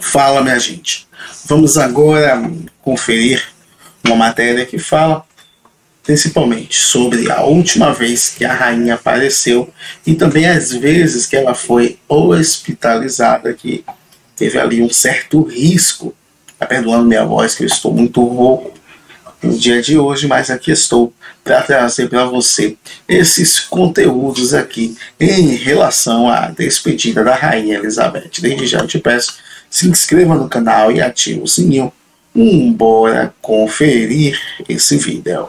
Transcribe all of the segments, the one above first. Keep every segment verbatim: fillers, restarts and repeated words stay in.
Fala, minha gente. Vamos agora conferir uma matéria que fala principalmente sobre a última vez que a rainha apareceu e também as vezes que ela foi hospitalizada, que teve ali um certo risco. Tá perdoando minha voz, que eu estou muito rouco no dia de hoje, mas aqui estou para trazer para você esses conteúdos aqui em relação à despedida da rainha Elizabeth. Desde já eu te peço, se inscreva no canal e ative o sininho. Hum, bora conferir esse vídeo.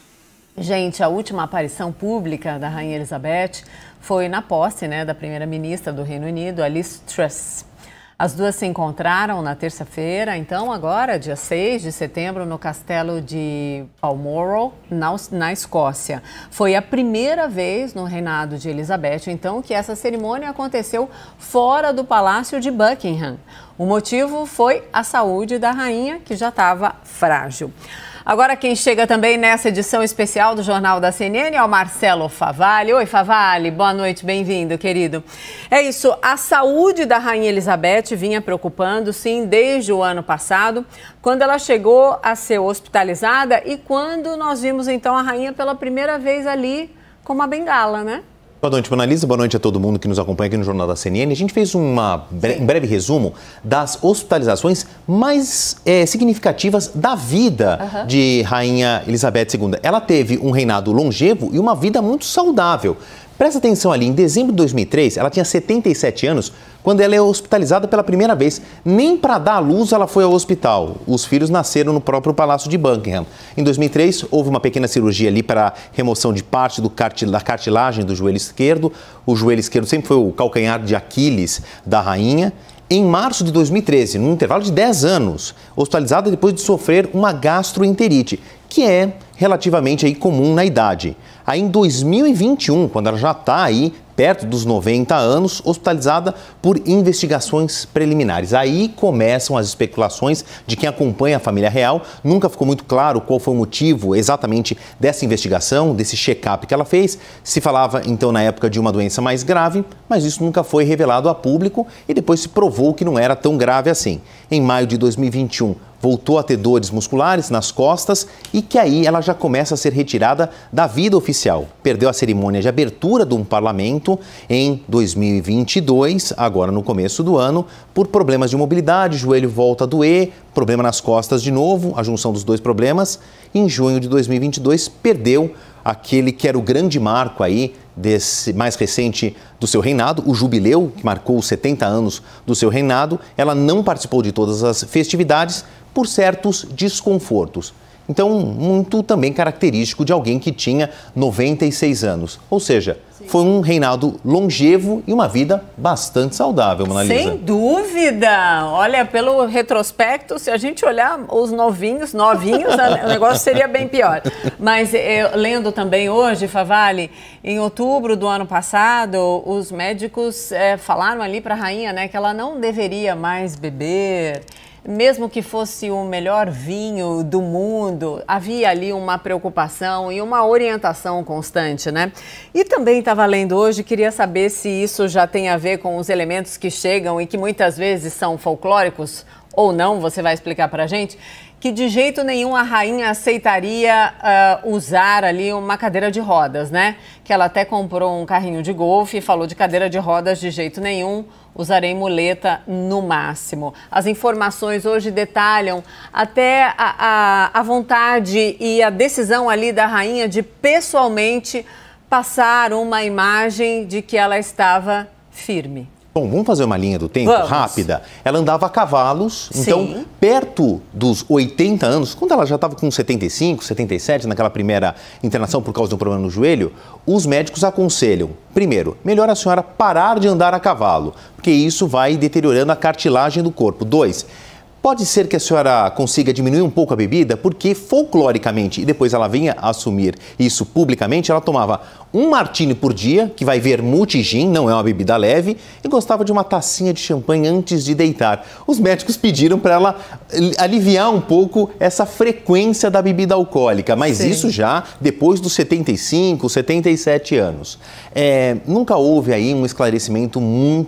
Gente, a última aparição pública da rainha Elizabeth foi na posse, né, da primeira-ministra do Reino Unido, a Liz Truss. As duas se encontraram na terça-feira, então agora, dia seis de setembro, no castelo de Balmoral, na, na Escócia. Foi a primeira vez no reinado de Elizabeth, então, que essa cerimônia aconteceu fora do Palácio de Buckingham. O motivo foi a saúde da rainha, que já estava frágil. Agora quem chega também nessa edição especial do Jornal da C N N é o Marcelo Favalli. Oi, Favalli, boa noite, bem-vindo, querido. É isso, a saúde da rainha Elizabeth vinha preocupando, sim, desde o ano passado, quando ela chegou a ser hospitalizada e quando nós vimos, então, a rainha pela primeira vez ali com uma bengala, né? Boa noite, Mona Lisa. Boa noite a todo mundo que nos acompanha aqui no Jornal da C N N. A gente fez uma bre- um breve resumo das hospitalizações mais é, significativas da vida uhum. de Rainha Elizabeth segunda. Ela teve um reinado longevo e uma vida muito saudável. Presta atenção ali, em dezembro de dois mil e três, ela tinha setenta e sete anos quando ela é hospitalizada pela primeira vez. Nem para dar à luz ela foi ao hospital. Os filhos nasceram no próprio Palácio de Buckingham. Em dois mil e três, houve uma pequena cirurgia ali para remoção de parte do cartil- da cartilagem do joelho esquerdo. O joelho esquerdo sempre foi o calcanhar de Aquiles da rainha. Em março de dois mil e treze, num intervalo de dez anos, hospitalizada depois de sofrer uma gastroenterite, que é relativamente aí comum na idade. Aí em dois mil e vinte e um, quando ela já está aí perto dos noventa anos, hospitalizada por investigações preliminares. Aí começam as especulações de quem acompanha a família real. Nunca ficou muito claro qual foi o motivo exatamente dessa investigação, desse check-up que ela fez. Se falava, então, na época de uma doença mais grave, mas isso nunca foi revelado a público e depois se provou que não era tão grave assim. Em maio de dois mil e vinte e um, voltou a ter dores musculares nas costas e que aí ela já começa a ser retirada da vida oficial. Perdeu a cerimônia de abertura de um parlamento em dois mil e vinte e dois, agora no começo do ano, por problemas de mobilidade, joelho volta a doer, problema nas costas de novo, a junção dos dois problemas. Em junho de dois mil e vinte e dois, perdeu aquele que era o grande marco aí desse mais recente do seu reinado, o jubileu, que marcou os setenta anos do seu reinado. Ela não participou de todas as festividades por certos desconfortos. Então, muito também característico de alguém que tinha noventa e seis anos. Ou seja, Sim. foi um reinado longevo e uma vida bastante saudável, Mona Lisa. Sem dúvida! Olha, pelo retrospecto, se a gente olhar os novinhos, novinhos, o negócio seria bem pior. Mas eu, lendo também hoje, Favalli, em outubro do ano passado, os médicos é, falaram ali para a rainha, né, que ela não deveria mais beber. Mesmo que fosse o melhor vinho do mundo, havia ali uma preocupação e uma orientação constante, né? E também estava lendo hoje, queria saber se isso já tem a ver com os elementos que chegam e que muitas vezes são folclóricos ou não, você vai explicar pra gente, que de jeito nenhum a rainha aceitaria uh, usar ali uma cadeira de rodas, né? Que ela até comprou um carrinho de golfe e falou de cadeira de rodas de jeito nenhum, usarei muleta no máximo. As informações hoje detalham até a, a, a vontade e a decisão ali da rainha de pessoalmente passar uma imagem de que ela estava firme. Bom, vamos fazer uma linha do tempo vamos. rápida. Ela andava a cavalos, Sim. então, perto dos oitenta anos, quando ela já estava com setenta e cinco, setenta e sete, naquela primeira internação por causa de um problema no joelho, os médicos aconselham, primeiro, melhor a senhora parar de andar a cavalo, porque isso vai deteriorando a cartilagem do corpo. Dois, pode ser que a senhora consiga diminuir um pouco a bebida, porque folcloricamente, e depois ela vinha assumir isso publicamente, ela tomava um martini por dia, que vai vermute e gin, não é uma bebida leve, e gostava de uma tacinha de champanhe antes de deitar. Os médicos pediram para ela aliviar um pouco essa frequência da bebida alcoólica, mas Sim. isso já depois dos setenta e cinco, setenta e sete anos. É, nunca houve aí um esclarecimento muito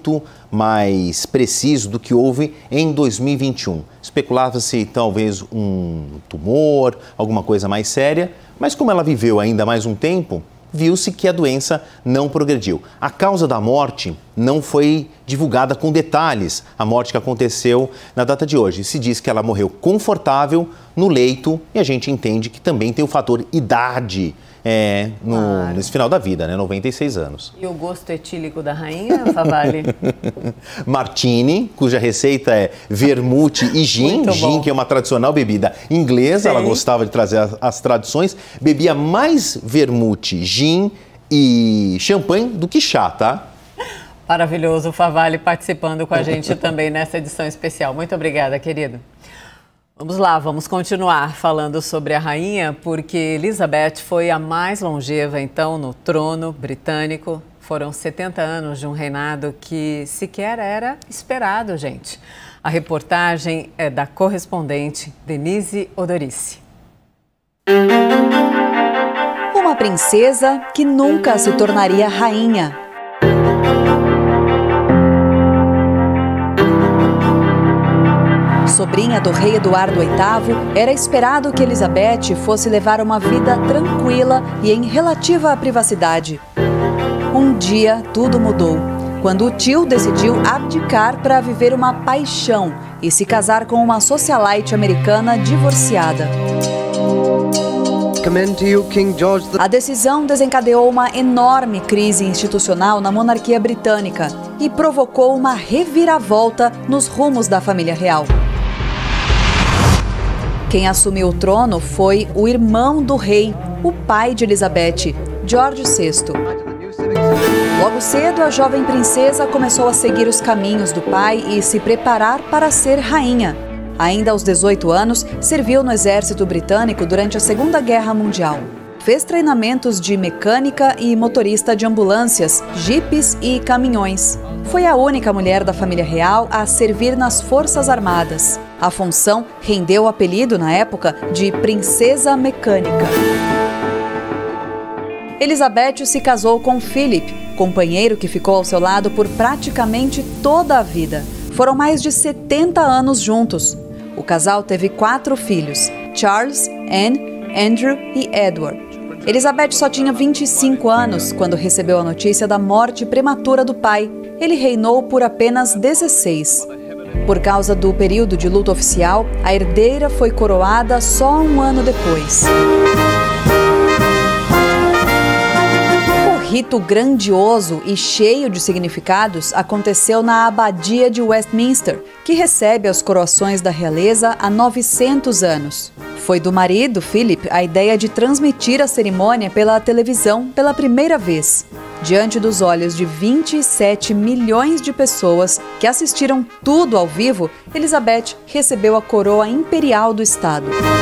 mais preciso do que houve em dois mil e vinte e um. Especulava-se talvez um tumor, alguma coisa mais séria, mas como ela viveu ainda mais um tempo, viu-se que a doença não progrediu. A causa da morte não foi divulgada com detalhes, a morte que aconteceu na data de hoje. Se diz que ela morreu confortável no leito e a gente entende que também tem o fator idade é, no, claro. nesse final da vida, né? noventa e seis anos. E o gosto etílico da rainha, Favale? Martini, cuja receita é vermute e gin. Gin, que é uma tradicional bebida inglesa, Sim. ela gostava de trazer as, as tradições. Bebia mais vermute, gin e champanhe do que chá, tá? Maravilhoso, o Favale participando com a gente também nessa edição especial. Muito obrigada, querido. Vamos lá, vamos continuar falando sobre a rainha, porque Elizabeth foi a mais longeva, então, no trono britânico. Foram setenta anos de um reinado que sequer era esperado, gente. A reportagem é da correspondente Denise Odorici. Uma princesa que nunca se tornaria rainha. Sobrinha do rei Eduardo oitavo, era esperado que Elizabeth fosse levar uma vida tranquila e em relativa privacidade. Um dia, tudo mudou, quando o tio decidiu abdicar para viver uma paixão e se casar com uma socialite americana divorciada. A decisão desencadeou uma enorme crise institucional na monarquia britânica e provocou uma reviravolta nos rumos da família real. Quem assumiu o trono foi o irmão do rei, o pai de Elizabeth, George sexto. Logo cedo, a jovem princesa começou a seguir os caminhos do pai e se preparar para ser rainha. Ainda aos dezoito anos, serviu no exército britânico durante a Segunda Guerra Mundial. Fez treinamentos de mecânica e motorista de ambulâncias, jipes e caminhões. Foi a única mulher da família real a servir nas Forças Armadas. A função rendeu o apelido, na época, de Princesa Mecânica. Elizabeth se casou com Philip, companheiro que ficou ao seu lado por praticamente toda a vida. Foram mais de setenta anos juntos. O casal teve quatro filhos, Charles, Anne, Andrew e Edward. Elizabeth só tinha vinte e cinco anos quando recebeu a notícia da morte prematura do pai. Ele reinou por apenas dezesseis. Por causa do período de luto oficial, a herdeira foi coroada só um ano depois. O rito grandioso e cheio de significados aconteceu na Abadia de Westminster, que recebe as coroações da realeza há novecentos anos. Foi do marido, Philip, a ideia de transmitir a cerimônia pela televisão pela primeira vez. Diante dos olhos de vinte e sete milhões de pessoas que assistiram tudo ao vivo, Elizabeth recebeu a coroa imperial do estado.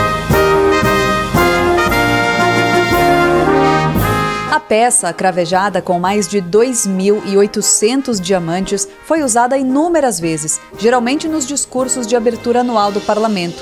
A peça, cravejada com mais de dois mil e oitocentos diamantes, foi usada inúmeras vezes, geralmente nos discursos de abertura anual do parlamento.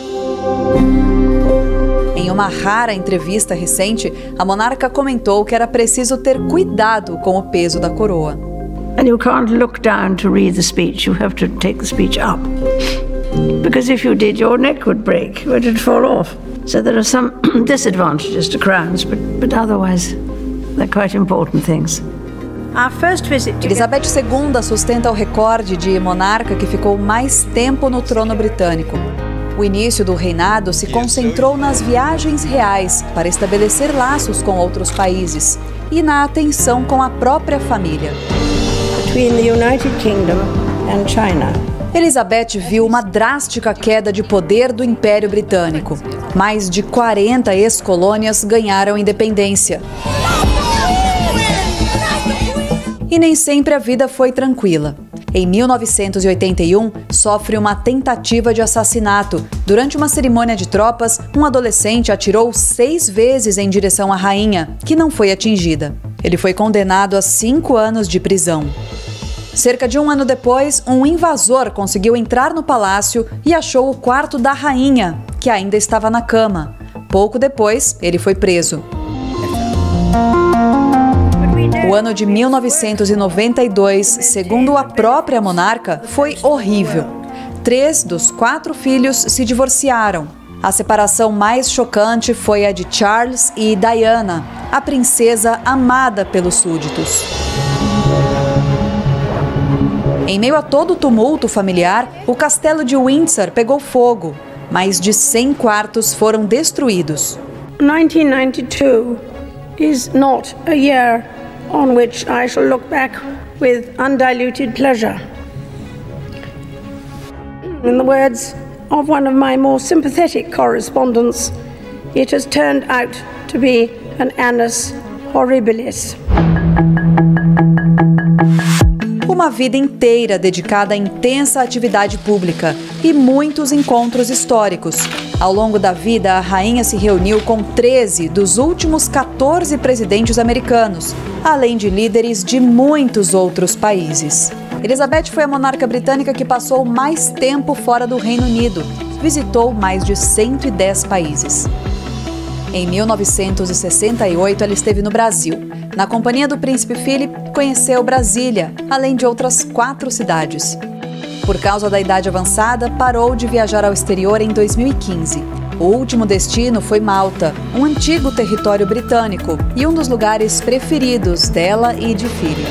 Em uma rara entrevista recente, a monarca comentou que era preciso ter cuidado com o peso da coroa. And you can't look down to read the speech, you have to take the speech up. Because if you did, your neck would break, or it'd fall off. So there are some disadvantages to crowns, but, but otherwise they're quite important things. Our first visit to... Elizabeth segunda sustenta o recorde de monarca que ficou mais tempo no trono britânico. O início do reinado se concentrou nas viagens reais para estabelecer laços com outros países e na atenção com a própria família. Between the United Kingdom and China. Elizabeth viu uma drástica queda de poder do Império Britânico. Mais de quarenta ex-colônias ganharam independência. E nem sempre a vida foi tranquila. Em mil novecentos e oitenta e um, sofre uma tentativa de assassinato. Durante uma cerimônia de tropas, um adolescente atirou seis vezes em direção à rainha, que não foi atingida. Ele foi condenado a cinco anos de prisão. Cerca de um ano depois, um invasor conseguiu entrar no palácio e achou o quarto da rainha, que ainda estava na cama. Pouco depois, ele foi preso. O ano de mil novecentos e noventa e dois, segundo a própria monarca, foi horrível. Três dos quatro filhos se divorciaram. A separação mais chocante foi a de Charles e Diana, a princesa amada pelos súditos. Em meio a todo o tumulto familiar, o castelo de Windsor pegou fogo. Mais de cem quartos foram destruídos. nineteen ninety-two is not a year on which I shall look back with undiluted pleasure. In the words of one of my more sympathetic correspondents, it has turned out to be an annus horribilis. Uma vida inteira dedicada à intensa atividade pública e muitos encontros históricos. Ao longo da vida, a rainha se reuniu com treze dos últimos quatorze presidentes americanos, além de líderes de muitos outros países. Elizabeth foi a monarca britânica que passou mais tempo fora do Reino Unido. Visitou mais de cento e dez países. Em mil novecentos e sessenta e oito, ela esteve no Brasil. Na companhia do príncipe Philip, conheceu Brasília, além de outras quatro cidades. Por causa da idade avançada, parou de viajar ao exterior em dois mil e quinze. O último destino foi Malta, um antigo território britânico e um dos lugares preferidos dela e de Philip.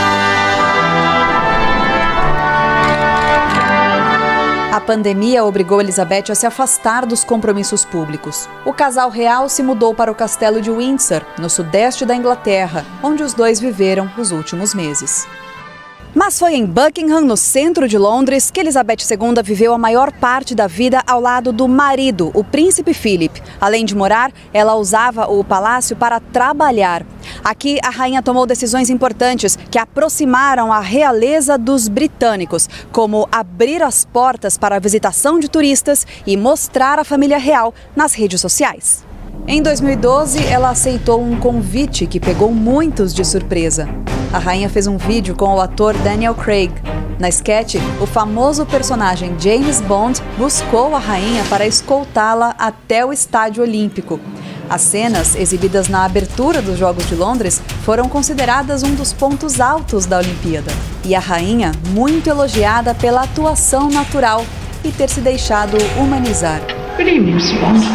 A pandemia obrigou Elizabeth a se afastar dos compromissos públicos. O casal real se mudou para o castelo de Windsor, no sudeste da Inglaterra, onde os dois viveram os últimos meses. Mas foi em Buckingham, no centro de Londres, que Elizabeth segunda viveu a maior parte da vida ao lado do marido, o príncipe Philip. Além de morar, ela usava o palácio para trabalhar. Aqui, a rainha tomou decisões importantes que aproximaram a realeza dos britânicos, como abrir as portas para a visitação de turistas e mostrar a família real nas redes sociais. Em dois mil e doze, ela aceitou um convite que pegou muitos de surpresa. A rainha fez um vídeo com o ator Daniel Craig. Na sketch, o famoso personagem James Bond buscou a rainha para escoltá-la até o Estádio Olímpico. As cenas, exibidas na abertura dos Jogos de Londres, foram consideradas um dos pontos altos da Olimpíada. E a rainha, muito elogiada pela atuação natural e ter se deixado humanizar. Good evening, mister Bond.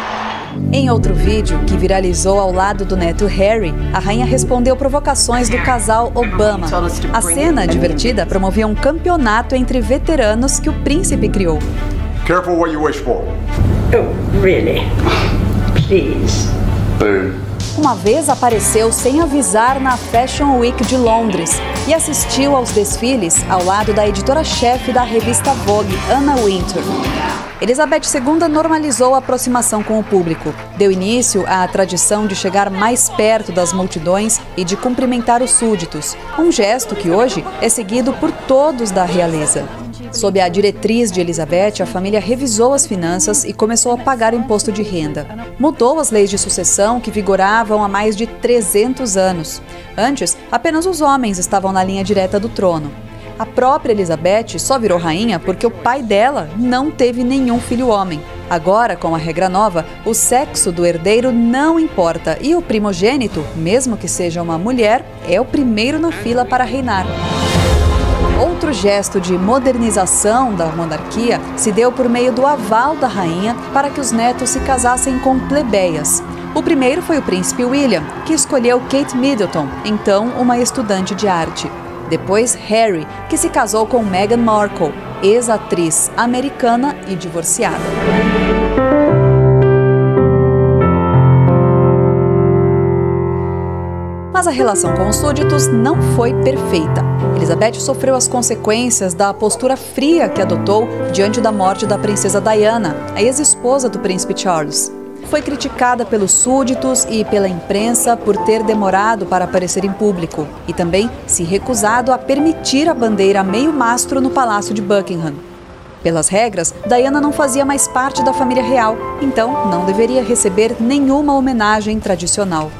Em outro vídeo, que viralizou ao lado do neto Harry, a rainha respondeu provocações do casal Obama. A cena divertida promovia um campeonato entre veteranos que o príncipe criou. Careful what you wish for. Oh, really? Please. Boom. Uma vez apareceu sem avisar na Fashion Week de Londres e assistiu aos desfiles ao lado da editora-chefe da revista Vogue, Anna Wintour. Elizabeth segunda normalizou a aproximação com o público. Deu início à tradição de chegar mais perto das multidões e de cumprimentar os súditos, um gesto que hoje é seguido por todos da realeza. Sob a diretriz de Elizabeth, a família revisou as finanças e começou a pagar imposto de renda. Mudou as leis de sucessão que vigoravam há mais de trezentos anos. Antes, apenas os homens estavam na linha direta do trono. A própria Elizabeth só virou rainha porque o pai dela não teve nenhum filho homem. Agora, com a regra nova, o sexo do herdeiro não importa e o primogênito, mesmo que seja uma mulher, é o primeiro na fila para reinar. Outro gesto de modernização da monarquia se deu por meio do aval da rainha para que os netos se casassem com plebeias. O primeiro foi o príncipe William, que escolheu Kate Middleton, então uma estudante de arte. Depois, Harry, que se casou com Meghan Markle, ex-atriz americana e divorciada. Mas a relação com os súditos não foi perfeita. Elizabeth sofreu as consequências da postura fria que adotou diante da morte da princesa Diana, a ex-esposa do príncipe Charles. Foi criticada pelos súditos e pela imprensa por ter demorado para aparecer em público e também se recusado a permitir a bandeira meio-mastro no Palácio de Buckingham. Pelas regras, Diana não fazia mais parte da família real, então não deveria receber nenhuma homenagem tradicional.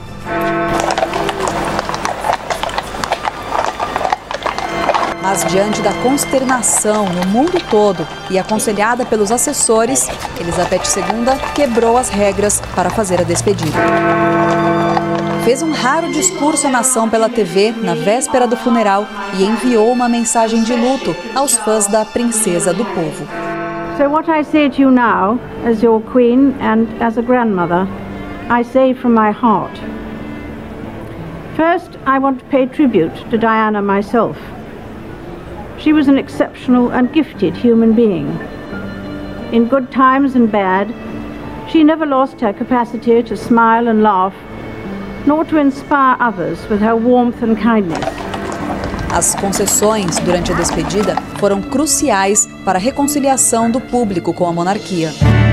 Mas diante da consternação no mundo todo e aconselhada pelos assessores, Elizabeth segunda quebrou as regras para fazer a despedida. fez um raro discurso à nação pela T V na véspera do funeral e enviou uma mensagem de luto aos fãs da princesa do povo. So what I say to you now, as your queen and as a grandmother, I say from my heart. First, I want to pay tribute to Diana myself. She was an exceptional and gifted human being. In good times and bad, she never lost her capacity to smile and laugh, nor to inspire others with her warmth and kindness. As concessões durante a despedida foram cruciais para a reconciliação do público com a monarquia.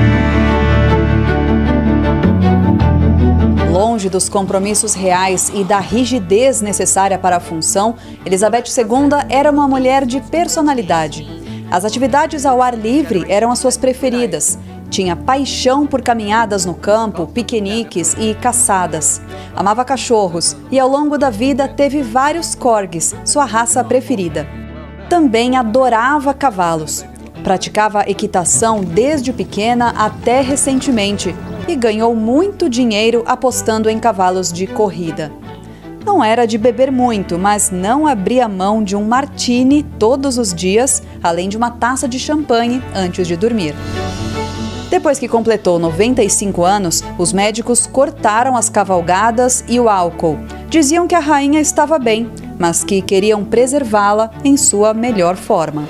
Longe dos compromissos reais e da rigidez necessária para a função, Elizabeth segunda era uma mulher de personalidade. As atividades ao ar livre eram as suas preferidas. Tinha paixão por caminhadas no campo, piqueniques e caçadas. Amava cachorros e, ao longo da vida, teve vários corgis, sua raça preferida. Também adorava cavalos. Praticava equitação desde pequena até recentemente e ganhou muito dinheiro apostando em cavalos de corrida. Não era de beber muito, mas não abria mão de um martini todos os dias, além de uma taça de champanhe antes de dormir. Depois que completou noventa e cinco anos, os médicos cortaram as cavalgadas e o álcool. Diziam que a rainha estava bem, mas que queriam preservá-la em sua melhor forma.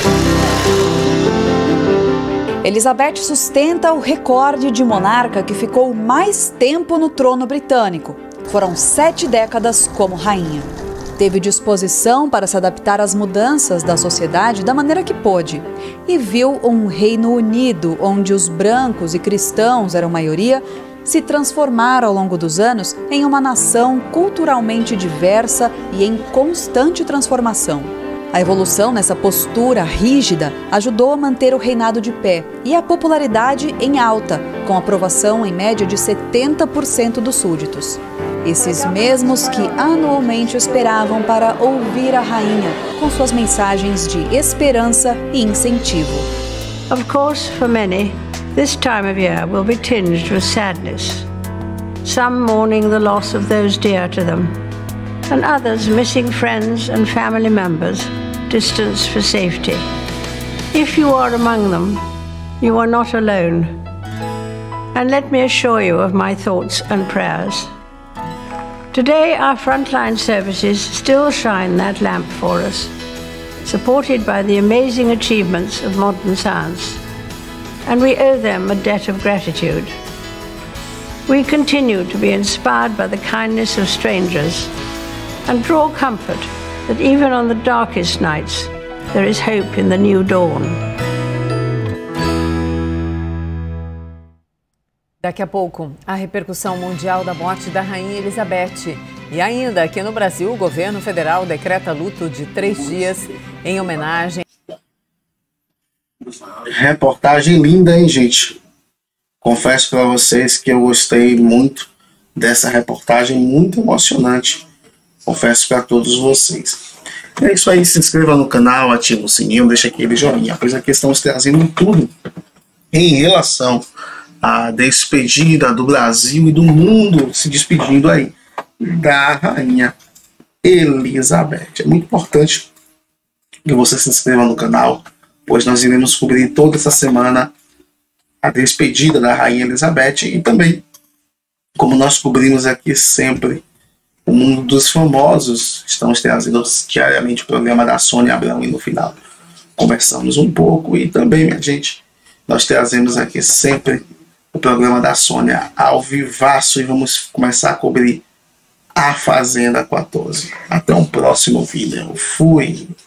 Elizabeth sustenta o recorde de monarca que ficou mais tempo no trono britânico. Foram sete décadas como rainha. Teve disposição para se adaptar às mudanças da sociedade da maneira que pôde. E viu um Reino Unido, onde os brancos e cristãos eram maioria, se transformar ao longo dos anos em uma nação culturalmente diversa e em constante transformação. A evolução nessa postura rígida ajudou a manter o reinado de pé e a popularidade em alta, com aprovação em média de setenta por cento dos súditos. Esses mesmos que anualmente esperavam para ouvir a rainha com suas mensagens de esperança e incentivo. Of course, for many, this time of year will be tinged with sadness. Some mourning the loss of those dear to them, and others missing friends and family members, distanced for safety. If you are among them, you are not alone. And let me assure you of my thoughts and prayers. Today, our frontline services still shine that lamp for us, supported by the amazing achievements of modern science, and we owe them a debt of gratitude. We continue to be inspired by the kindness of strangers and draw comfort that even on the darkest nights, there is hope in the new dawn. Daqui a pouco, a repercussão mundial da morte da Rainha Elizabeth. E ainda, aqui no Brasil, o governo federal decreta luto de três dias em homenagem. Reportagem linda, hein, gente? Confesso para vocês que eu gostei muito dessa reportagem, muito emocionante. Confesso para todos vocês. É isso aí, se inscreva no canal, ativa o sininho, deixa aquele joinha, pois aqui estamos trazendo tudo em relação à despedida do Brasil e do mundo, se despedindo aí da Rainha Elizabeth. É muito importante que você se inscreva no canal, pois nós iremos cobrir toda essa semana a despedida da Rainha Elizabeth e também, como nós cobrimos aqui sempre, o mundo dos famosos. Estamos trazendo diariamente o programa da Sônia Abrão e no final conversamos um pouco e também, minha gente, nós trazemos aqui sempre o programa da Sônia ao vivaço e vamos começar a cobrir a Fazenda quatorze. Até um próximo vídeo. Fui!